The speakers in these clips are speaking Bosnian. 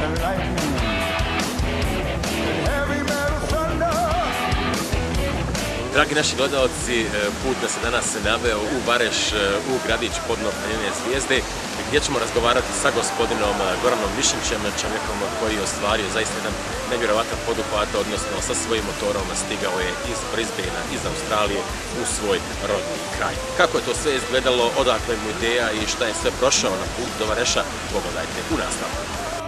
Dragi naši gledalci, put nas je danas naveo u Vareš, u gradić podno Planine Zvijezde, gdje ćemo razgovarati sa gospodinom Goranom Višnjićem, čovjekom koji je ostvario zaista jedan nevjerovatan poduhvat, odnosno sa svojim motorom stigao je iz Brisbanea, iz Australije u svoj rodni kraj. Kako je to sve izgledalo, odakle mu ideja i šta je sve prošao na put do Vareša, pogledajte u nastavku.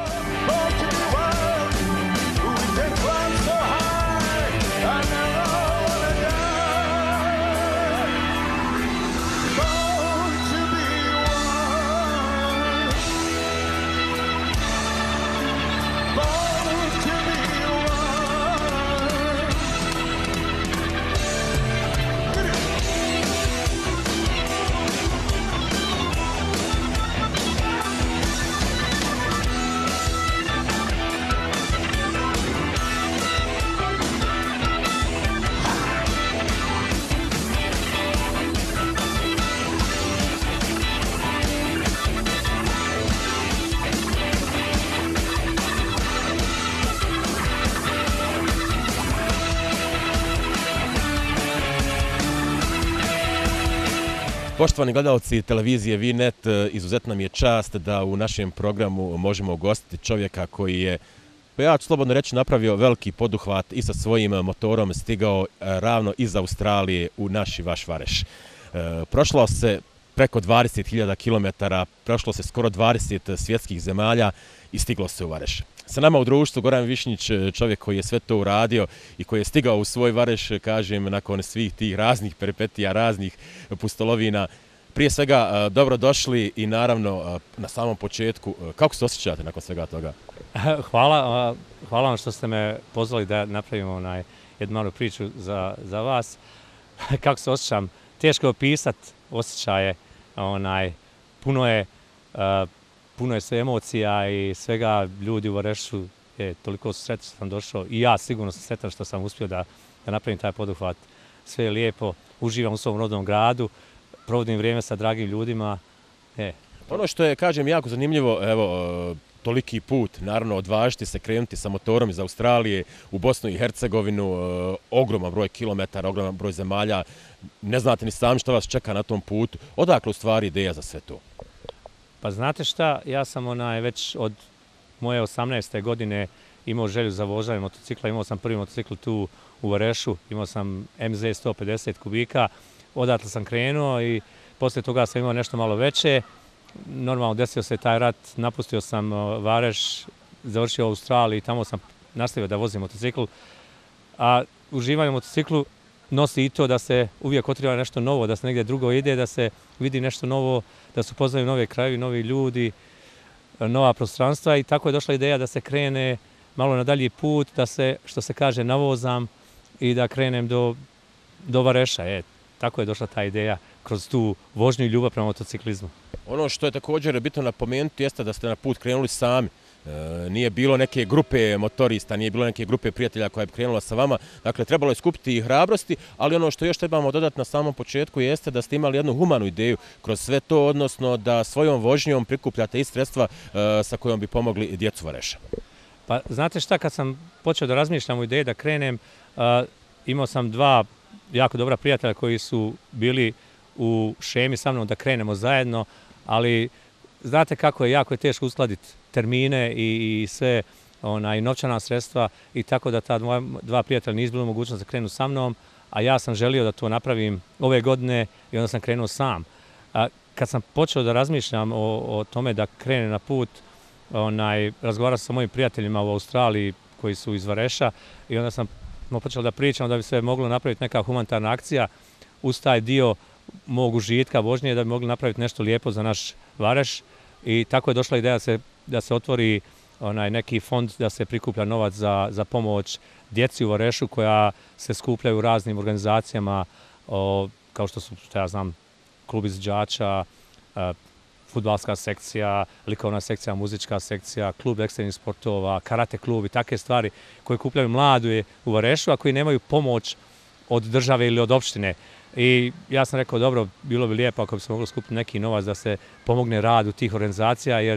Poštovani gledalci televizije VNet, izuzetna mi je čast da u našem programu možemo ugostiti čovjeka koji je, ja ću slobodno reći, napravio veliki poduhvat i sa svojim motorom stigao ravno iz Australije u naši vaš Vareš. Prošlo se preko 20.000 km, prošlo se skoro 20 svjetskih zemalja i stiglo se u Vareš. Sa nama u društvu Goran Višnjić, čovjek koji je sve to uradio i koji je stigao u svoj Vareš, kažem, nakon svih tih raznih peripetija, raznih pustolovina. Prije svega, dobrodošli i naravno na samom početku, kako se osjećate nakon svega toga? Hvala vam što ste me pozvali da napravimo jednu malu priču za vas. Kako se osjećam? Teško je opisati osjećaje. Puno je sve emocija i svega. Ljudi u Varešu, toliko su sretni što sam došao i ja sigurno sam sretan što sam uspio da napravim taj poduhvat. Sve je lijepo, uživam u svom rodnom gradu, provodim vrijeme sa dragim ljudima. Ono što je, kažem, jako zanimljivo, evo, toliki put, naravno, odvažiti se, krenuti sa motorom iz Australije u Bosnu i Hercegovinu, ogroman broj kilometara, ogroman broj zemalja, ne znate ni sami što vas čeka na tom putu. Odakle u stvari ideja za sve to? Pa znate šta, ja sam već od moje 18. godine imao želju za vožanje motocikla. Imao sam prvi motocikl tu u Varešu, imao sam MZ 150 kubika, odatle sam krenuo i poslije toga sam imao nešto malo veće. Normalno desio se taj rat, napustio sam Vareš, završio u Australiji i tamo sam nastavio da vozim motocikl. A uživanje u motociklu nosi i to da se uvijek otkriva nešto novo, da se negdje drugo ide, da se vidi nešto novo, da se upoznaju nove krajevi, novi ljudi, nova prostranstva i tako je došla ideja da se krene malo na dalji put, da se, što se kaže, navozam i da krenem do Vareša. Tako je došla ta ideja kroz tu vožnju i ljubav prema motociklizmu. Ono što je također bitno napomenuti jeste da ste na put krenuli sami. Nije bilo neke grupe motorista, nije bilo neke grupe prijatelja koja bi krenula sa vama. Dakle, trebalo je skupiti i hrabrosti, ali ono što još trebamo dodati na samom početku jeste da ste imali jednu humanu ideju kroz sve to, odnosno da svojom vožnjom prikupljate i sredstva sa kojom bi pomogli djecu Vareša. Pa znate šta, kad sam počeo da razmišljam o ideji da krenem, imao sam dva jako dobra prijatelja koji su bili u šemi sa mnom da krenemo zajedno, ali znate kako je, jako je teško uskladiti termine i sve novčana sredstva i tako da ta dva prijatelja nisu bilo mogućnost da krenu sa mnom, a ja sam želio da to napravim ove godine i onda sam krenuo sam. Kad sam počeo da razmišljam o tome da krenem na put, razgovarao sam sa mojim prijateljima u Australiji koji su iz Vareša i onda sam počeo da pričam da bi se moglo napraviti neka humanitarna akcija uz taj dio mog užitka vožnje, da bi mogli napraviti nešto lijepo za naš Vareš i tako je došla ideja da se otvori neki fond, da se prikuplja novac za pomoć djeci u Varešu koja se skupljaju u raznim organizacijama kao što su, ja znam, klub izvođača, fudbalska sekcija, likovna sekcija, muzička sekcija, klub ekstremnih sportova, karate klub i takve stvari koje kupljaju mlade u Varešu, a koji nemaju pomoć od države ili od opštine. I ja sam rekao, dobro, bilo bi lijepo ako bi se moglo skupiti neki novac da se pomogne radu tih organizacija, jer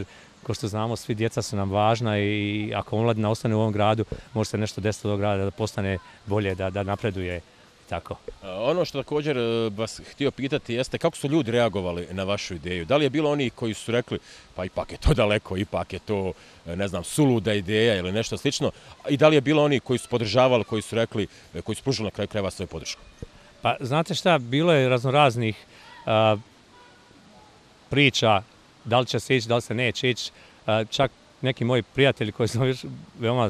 Kao što znamo, svi djeca su nam važna i ako omladina ostane u ovom gradu, može se nešto desiti od grada da postane bolje, da napreduje. Tako. Ono što također vas htio pitati jeste kako su ljudi reagovali na vašu ideju. Da li je bilo oni koji su rekli pa ipak je to daleko, ipak je to, ne znam, suluda ideja ili nešto slično, i da li je bilo oni koji su podržavali, koji su rekli, koji su pružili na kraju krajeva svoju podršku? Pa znate šta, bilo je raznoraznih priča, da li će se ići, da li se neće ići. Čak neki moji prijatelji koji su veoma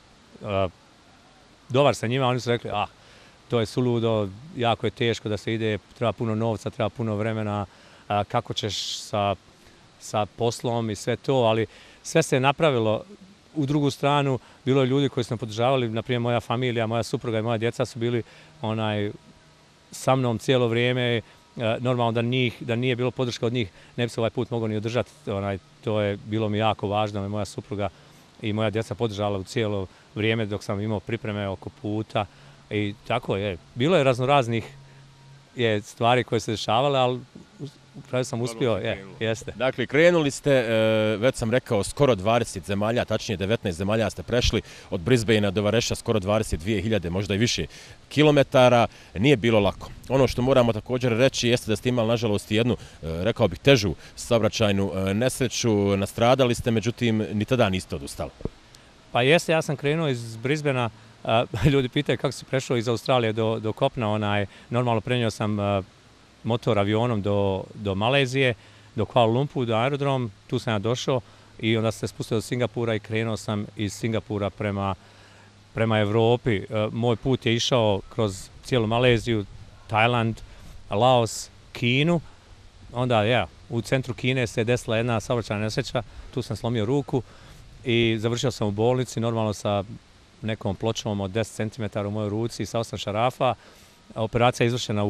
dobar sa njima, oni su rekli, to je suludo, jako je teško da se ide, treba puno novca, treba puno vremena, kako ćeš sa poslom i sve to, ali sve se je napravilo. U drugu stranu, bilo je ljudi koji su me podržavali, naprimjer moja familija, moja supruga i moja djeca su bili sa mnom cijelo vrijeme. Normalno da nije bilo podrška od njih, ne bi se ovaj put mogao ni održati. To je bilo mi jako važno, da me moja supruga i moja djeca podržala u cijelo vrijeme dok sam imao pripreme oko puta. I tako je. Bilo je raznoraznih stvari koje se dešavale, ali u kraju sam uspio. Jeste. Dakle, krenuli ste, već sam rekao, skoro 20 zemalja, tačnije 19 zemalja ste prešli, od Brisbanea do Vareša skoro 22.000, možda i više kilometara. Nije bilo lako. Ono što moramo također reći jeste da ste imali, nažalost, jednu, rekao bih, težu saobraćajnu nesreću. Nastradali ste, međutim, ni tada niste odustali. Pa jeste, ja sam krenuo iz Brisbanea. Ljudi pitaju kako si prešao iz Australije do kopna. Normalno prenio sam motor avionom do Malezije, do Kuala Lumpur, do aerodrom. Tu sam ja došao i onda se spustio do Singapura i krenuo sam iz Singapura prema Evropi. Moj put je išao kroz cijelu Maleziju, Tajland, Laos, Kinu. Onda, u centru Kine se desila jedna saobraćajna nesreća. Tu sam slomio ruku i završio sam u bolnici, normalno sa nekom pločom od 10 cm u mojoj ruci sa 8 šarafa. Operacija je izvršena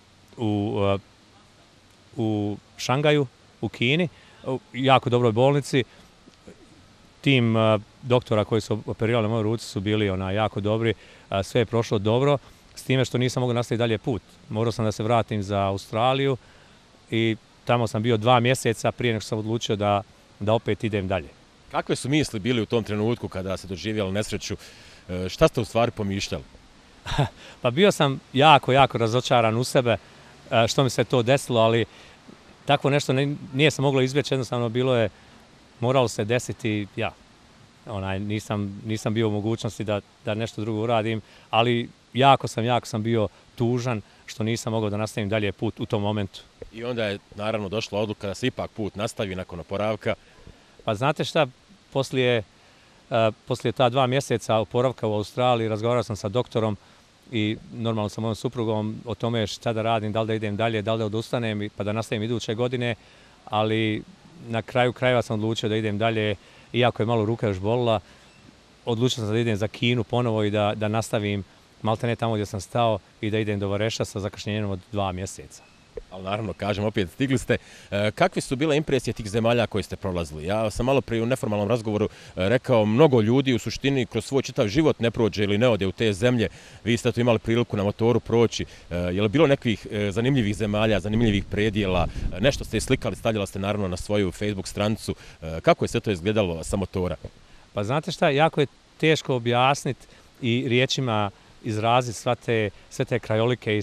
u Šangaju, u Kini, u jako dobroj bolnici. Tim doktora koji su operirali moju ruci su bili jako dobri. Sve je prošlo dobro, s time što nisam mogao nastaviti dalje put. Morao sam da se vratim za Australiju i tamo sam bio 2 mjeseca prije nego što sam odlučio da opet idem dalje. Kakve su misli bili u tom trenutku kada ste doživjeli nesreću? Šta ste u stvari pomišljali? Pa bio sam jako razočaran u sebe što mi se to desilo, ali tako nešto nije se moglo izbjeći, jednostavno moralo se desiti. Nisam bio u mogućnosti da nešto drugo uradim, ali jako sam bio tužan što nisam mogao da nastavim dalje put u tom momentu. I onda je naravno došla odluka da se ipak put nastavi nakon oporavka. Pa znate šta, poslije ta 2 mjeseca oporavka u Australiji razgovarao sam sa doktorom i normalno sa mojom suprugom o tome šta da radim, da li da idem dalje, da li da odustanem pa da nastavim iduće godine, ali na kraju krajeva sam odlučio da idem dalje, iako je malo ruka još bolila. Odlučio sam da idem za Kinu ponovo i da nastavim maltene tamo gdje sam stao i da idem do Vareša sa zakašnjenjem od 2 mjeseca. Ali naravno, kažem, opet stigli ste. Kakve su bile impresije tih zemalja koje ste prolazili? Ja sam malo prije u neformalnom razgovoru rekao, mnogo ljudi u suštini kroz svoj čitav život ne prođe ili ne ode u te zemlje. Vi ste to imali priliku na motoru proći. Je li bilo nekih zanimljivih zemalja, zanimljivih predjela? Nešto ste slikali, stavljala ste naravno na svoju Facebook stranicu. Kako je sve to izgledalo sa motora? Pa znate šta, jako je teško objasniti i riječima izraziti sve te krajolike i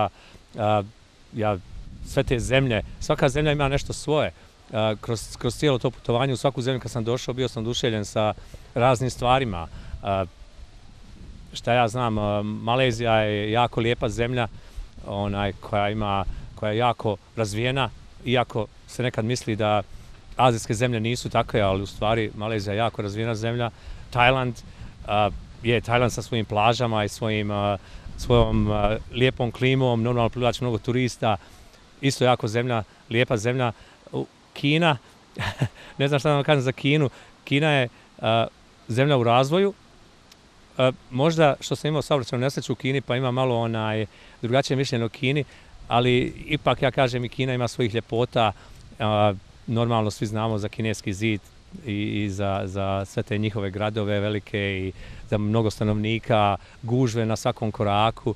sve te zemlje. Svaka zemlja ima nešto svoje. Kroz cijelo to putovanje u svaku zemlju kad sam došao bio sam oduševljen sa raznim stvarima. Šta ja znam, Malezija je jako lijepa zemlja koja je jako razvijena, iako se nekad misli da azijske zemlje nisu takve, ali u stvari Malezija je jako razvijena zemlja. Tajland sa svojim plažama i svojom lijepom klimom, normalno privlači mnogo turista, isto jako lijepa zemlja. Kina, ne znam šta da vam kažem za Kinu, Kina je zemlja u razvoju. Možda što sam imao saobraćajnu nesreću u Kini pa ima malo drugačije mišljenje o Kini, ali ipak ja kažem i Kina ima svojih ljepota. Normalno svi znamo za Kineski zid i za sve te njihove gradove velike i za mnogo stanovnika, gužve na svakom koraku,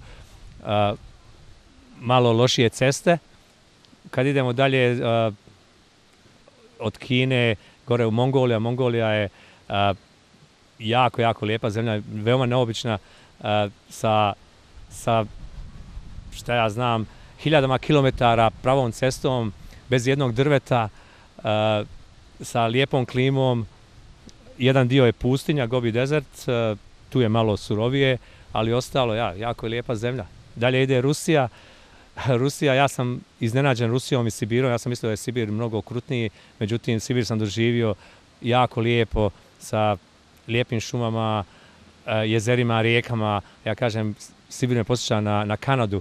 malo lošije ceste. Kad idemo dalje od Kine, gore u Mongolija. Mongolija je jako, jako lijepa zemlja, veoma neobična, sa šta ja znam, hiljadama kilometara pravom cestom, bez jednog drveta, sa lijepom klimom. Jedan dio je pustinja, Gobi desert, tu je malo surovije, ali ostalo, jako je lijepa zemlja. Dalje ide Rusija. Rusija, ja sam iznenađen Rusijom i Sibirom, ja sam mislio da je Sibir mnogo okrutniji, međutim Sibir sam doživio jako lijepo, sa lijepim šumama, jezerima, rijekama. Ja kažem, Sibir me posjeća na Kanadu.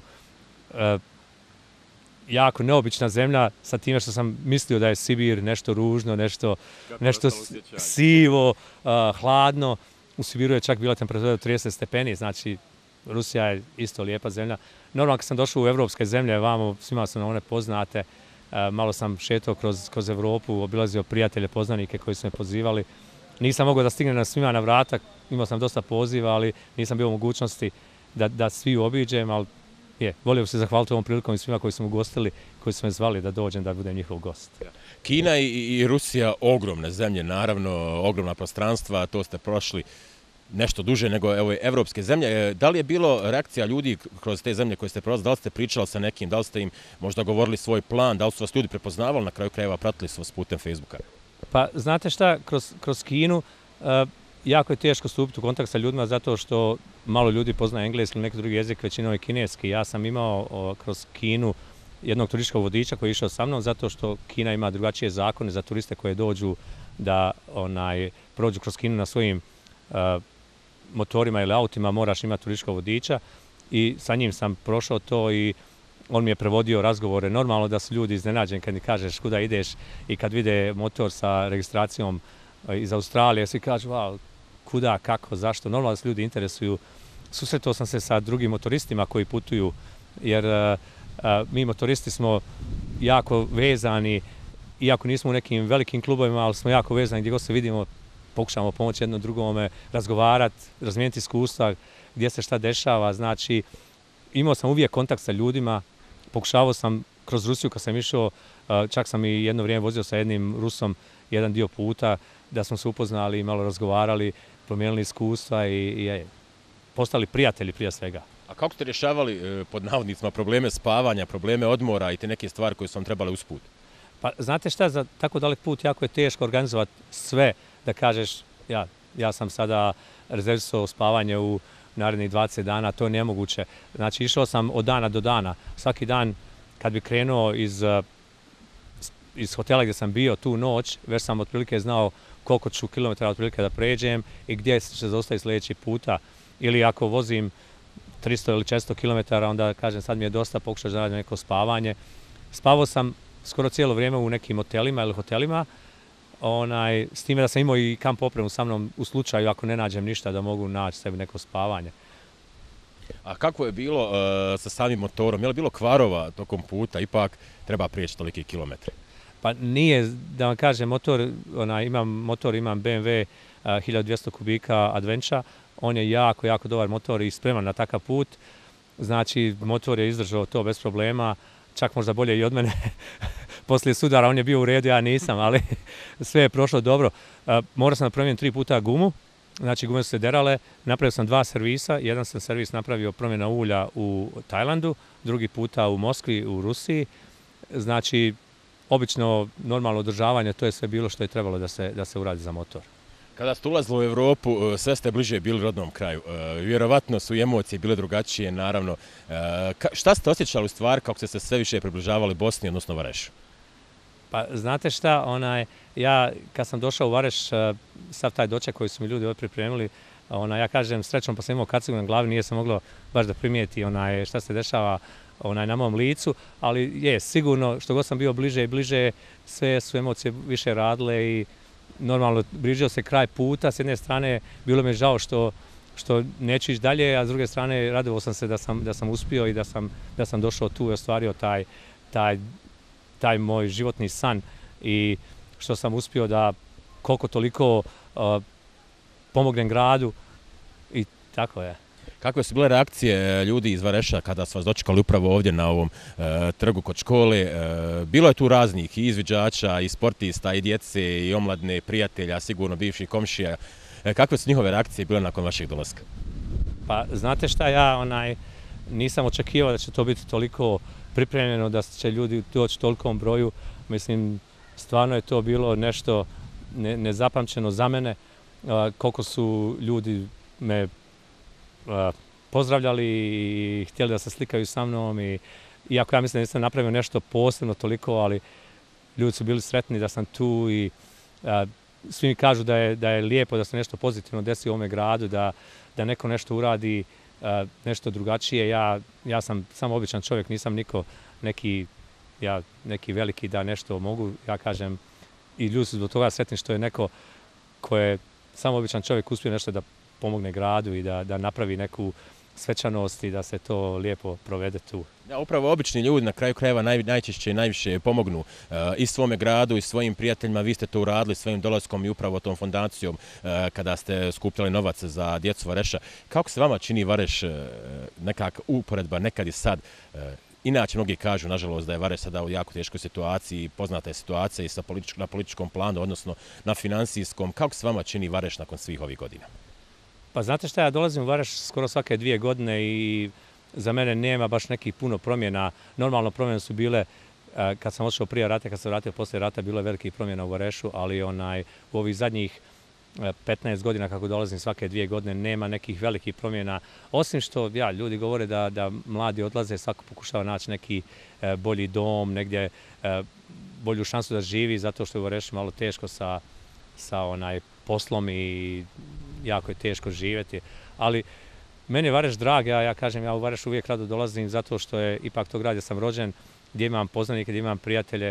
Jako neobična zemlja, sa time što sam mislio da je Sibir nešto ružno, nešto sivo, hladno. U Sibiru je čak bila temperatura od 30 stepeni, znači Rusija je isto lijepa zemlja. Normalno kad sam došao u evropske zemlje, vamo svima su na one poznate, malo sam šetao kroz Evropu, obilazio prijatelje, poznanike koji su me pozivali. Nisam mogao da stignem na svima na vrata, imao sam dosta poziva, ali nisam bio u mogućnosti da svi obiđem, ali volio bih se zahvaliti ovom prilikom i svima koji su me ugostili, koji su me zvali da dođem da budem njihov gost. Kina i Rusija ogromne zemlje, naravno, ogromna prostranstva, to ste prošli nešto duže nego evropske zemlje. Da li je bilo reakcija ljudi kroz te zemlje koje ste prolazili? Da li ste pričali sa nekim, da li ste im možda govorili svoj plan, da li su vas ljudi prepoznavali, na kraju krajeva pratili su vas putem Facebooka? Pa znate šta, kroz Kinu jako je teško stupiti u kontakt sa ljudima zato što malo ljudi poznaje engleski ili neki drugi jezik, većinom je kineski. Ja sam imao kroz Kinu jednog turističkog vodiča koji je išao sa mnom zato što Kina ima drugačije zakone za turiste koje dođu da prođu kroz Kinu na svojim motorima ili autima, moraš imati turističkog vodiča i sa njim sam prošao to i on mi je prevodio razgovore. Normalno da su ljudi iznenađeni kad mi kažeš kuda ideš i kad vide motor sa registracijom iz Australije, svi kažu wow, kuda, kako, zašto. Normalno da se ljudi interesuju. Susretao sam se sa drugim motoristima koji putuju, jer mi motoristi smo jako vezani, iako nismo u nekim velikim klubovima, ali smo jako vezani gdje god se vidimo, pokušamo pomoći jedno drugome, razgovarati, razmijeniti iskustva, gdje se šta dešava. Znači, imao sam uvijek kontakt sa ljudima, pokušavao sam kroz Rusiju kad sam išao, čak sam i jedno vrijeme vozio sa jednim Rusom jedan dio puta, da smo se upoznali, malo razgovarali, promijenili iskustva i postali prijatelji prije svega. A kako ste rješavali, pod navodnicima, probleme spavanja, probleme odmora i te neke stvari koje su vam trebale usput? Pa znate šta, za tako dalek put jako je teško organizovati sve, da kažeš ja sam sada rezervisao spavanje u narednih 20 dana, to je nemoguće. Znači išao sam od dana do dana. Svaki dan kad bi krenuo iz hotela gdje sam bio tu noć, već sam otprilike znao koliko ću kilometara otprilike da pređem i gdje će se zaustaviti sljedeći puta. Ili ako vozim 300 ili 400 kilometara, onda kažem sad mi je dosta, pokušao da radim neko spavanje. Spavao sam skoro cijelo vrijeme u nekim motelima ili hotelima, s time da sam imao i kamp opremu sa mnom u slučaju ako ne nađem ništa da mogu naći sebi neko spavanje. A kako je bilo sa samim motorom? Je li bilo kvarova tokom puta? Ipak treba prijeći tolike kilometre. Pa nije, da vam kažem, imam BMW 1200 kubika Adventure, on je jako, jako dobar motor i spreman na takav put. Znači, motor je izdržao to bez problema, čak možda bolje i od mene. Poslije sudara on je bio u redu, ja nisam, ali sve je prošlo dobro. Morao sam da promijenim 3 puta gumu, znači gume su se derale, napravio sam 2 servisa, jedan sam servis napravio promjena ulja u Tajlandu, drugi puta u Moskvi, u Rusiji. Znači, obično normalno održavanje, to je sve bilo što je trebalo da se uradi za motor. Kada ste ulazili u Evropu, sve ste bliže bili rodnom kraju. Vjerovatno su i emocije bile drugačije, naravno. Šta ste osjećali u stvari kako ste se sve više približavali Bosni, odnosno Varešu? Pa znate šta, ja kad sam došao u Vareš, sav taj doček koji su mi ljudi ovdje pripremili, ja kažem srećom pa sam imao kacigu na glavi, nije se moglo baš da primijeti šta se dešava na mom licu, ali je sigurno što god sam bio bliže i bliže, sve su emocije više radile i normalno bližio se kraj puta. S jedne strane bilo mi je žao što neću ići dalje, a s druge strane radovao sam se da sam uspio i da sam došao tu i ostvario taj moj životni san i što sam uspio da koliko toliko pomognem gradu i tako je. Kakve su bile reakcije ljudi iz Vareša kada su vas dočekali upravo ovdje na ovom trgu kod škole? Bilo je tu raznih i izviđača, i sportista, i djece, i omladne, prijatelja, sigurno bivših komšija. Kakve su njihove reakcije bile nakon vašeg dolaska? Pa znate šta, ja nisam očekivao da će to biti toliko pripremljeno, da će ljudi doći tolikom broju. Mislim, stvarno je to bilo nešto nezapamćeno za mene, koliko su ljudi me pozdravljali i htjeli da se slikaju sa mnom. Iako ja mislim da nisam napravio nešto posebno toliko, ali ljudi su bili sretni da sam tu i svi mi kažu da je lijepo da se nešto pozitivno desi u ovome gradu, da neko nešto uradi, nešto drugačije. Ja sam samo običan čovjek, nisam niko neki veliki da nešto mogu, ja kažem, i ljudi su zbog toga sretni što je neko ko je samo običan čovjek uspio nešto da pomogne gradu i da napravi neku svečanost i da se to lijepo provede tu. Ja, upravo obični ljudi na kraju krajeva najčešće i najviše pomognu i svome gradu i svojim prijateljima. Vi ste to uradili svojim dolaskom i upravo tom fondacijom kada ste skupljali novac za djecu Vareša. Kako se vama čini Vareš, nekak uporedba nekad i sad? Inače, mnogi kažu, nažalost, da je Vareš sada u jako teškoj situaciji, poznata je situacija i na političkom planu, odnosno na financijskom. Kako se vama čini Vareš nakon svih ovih godina? Pa znate šta, ja dolazim u Vareš skoro svake 2 godine i za mene nema baš nekih puno promjena. Normalno promjene su bile kad sam otišao prije rata, kad sam vratio poslije rata, bilo je velikih promjena u Varešu, ali u ovih zadnjih 15 godina kako dolazim svake 2 godine nema nekih velikih promjena. Osim što ljudi govore da mladi odlaze, svako pokušava naći neki bolji dom, negdje bolju šansu da živi, zato što je u Varešu malo teško sa poslom i jako je teško živjeti. Ali meni je Vareš drag, ja kažem, ja u Vareš uvijek rado dolazim zato što je ipak to grad gdje sam rođen, gdje imam poznanike, gdje imam prijatelje,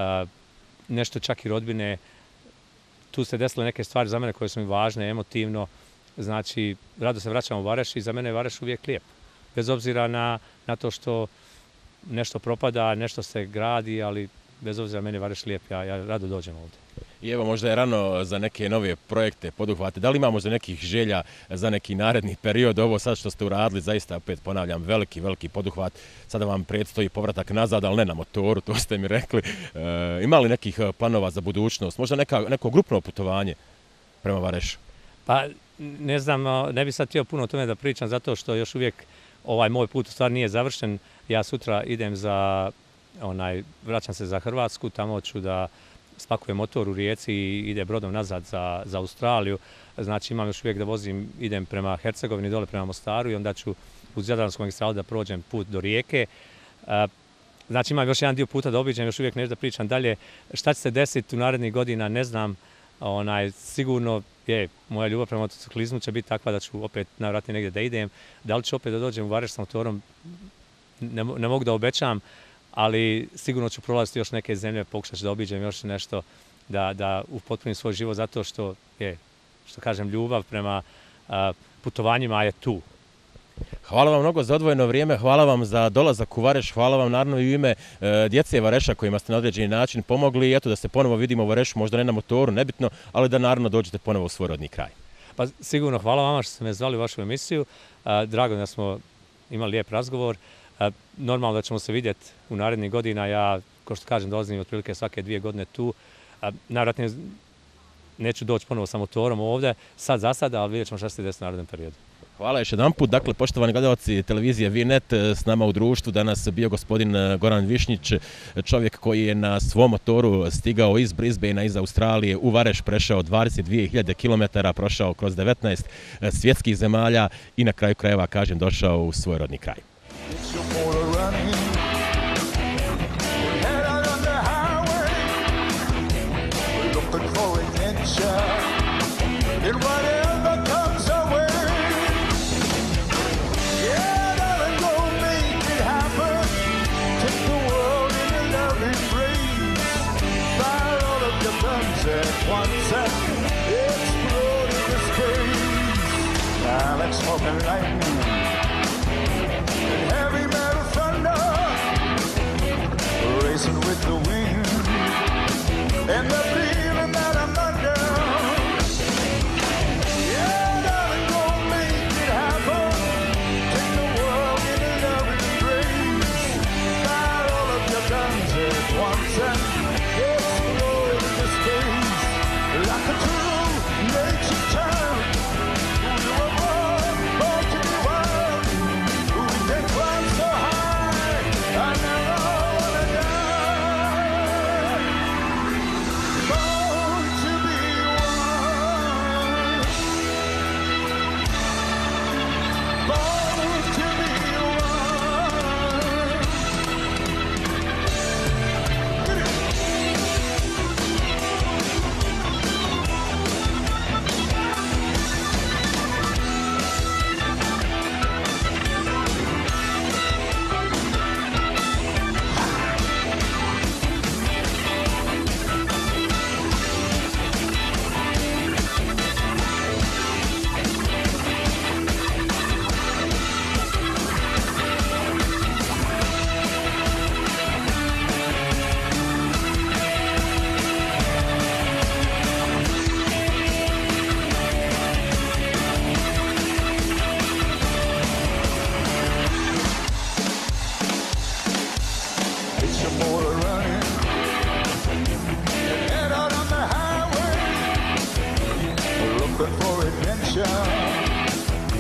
nešto čak i rodbine. Tu se desile neke stvari za mene koje su mi važne, emotivno. Znači, rado se vraćam u Vareš i za mene je Vareš uvijek lijep. Bez obzira na to što nešto propada, nešto se gradi, ali bez obzira meni je Vareš lijep, ja rado dođem ovdje. I evo, možda je rano za neke nove projekte, poduhvate. Da li ima možda nekih želja za neki naredni period? Ovo sad što ste uradili, zaista, opet ponavljam, veliki poduhvat. Sada vam predstoji povratak nazad, ali ne na motoru, to ste mi rekli. Ima li nekih planova za budućnost? Možda neko grupno putovanje prema Varešu? Pa, ne znam, ne bi sad htio puno o tome da pričam, zato što još uvijek ovaj moj put u stvari nije završen. Ja sutra idem vraćam se za Hrvatsku, tamo ću da spakujem motor u Rijeci i ide brodom nazad za Australiju. Znači imam još uvijek da vozim, idem prema Hercegovini, dole prema Mostaru i onda ću uz Jadransku magistralu da prođem put do Rijeke. Znači imam još jedan dio puta da obiđem, još uvijek nešto da pričam dalje. Šta će se desiti u narednih godina, ne znam. Sigurno moja ljubav prema motociklizmu će biti takva da ću opet najvratnije negdje da idem. Da li ću opet da dođem u Vareš sa motorom, ne mogu da obećam, ali sigurno ću prolaziti još neke zemlje, pokušat ću da obiđem još nešto, da upotpunim svoj život, zato što kažem, ljubav prema putovanjima je tu. Hvala vam mnogo za odvojeno vrijeme, hvala vam za dolazak u Vareš, hvala vam naravno i u ime djece Vareša kojima ste na određeni način pomogli i eto da se ponovo vidimo u Varešu, možda ne na motoru, nebitno, ali da naravno dođete ponovo u svoj rodni kraj. Pa sigurno, hvala vama što ste me zvali u vašu emisiju, drago da smo imali lijep razgovor. Normalno da ćemo se vidjeti u narednih godina, ja, kao što kažem, dolazim otprilike svake 2 godine tu. Najvratnije neću doći ponovo sa motorom ovdje, sad za sada, ali vidjet ćemo šta se desi u narednom periodu. Hvala još jedan put. Dakle, poštovani gledalci televizije VNet, s nama u društvu danas bio gospodin Goran Višnjić, čovjek koji je na svom motoru stigao iz Brisbanea, iz Australije, u Vareš, prešao 22.000 km, prošao kroz 19 svjetskih zemalja i na kraju krajeva, kažem, došao u svoj rodni kraj. Smoking lightning and heavy metal thunder, racing with the wind and the feeling that I'm under. Yeah, darling, gonna make it happen.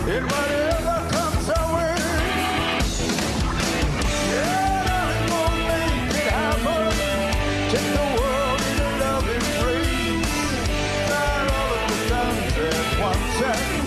in whatever comes our way. Yeah, darling, gonna make it happen. Take the world in a loving embrace. Not all of the times at once.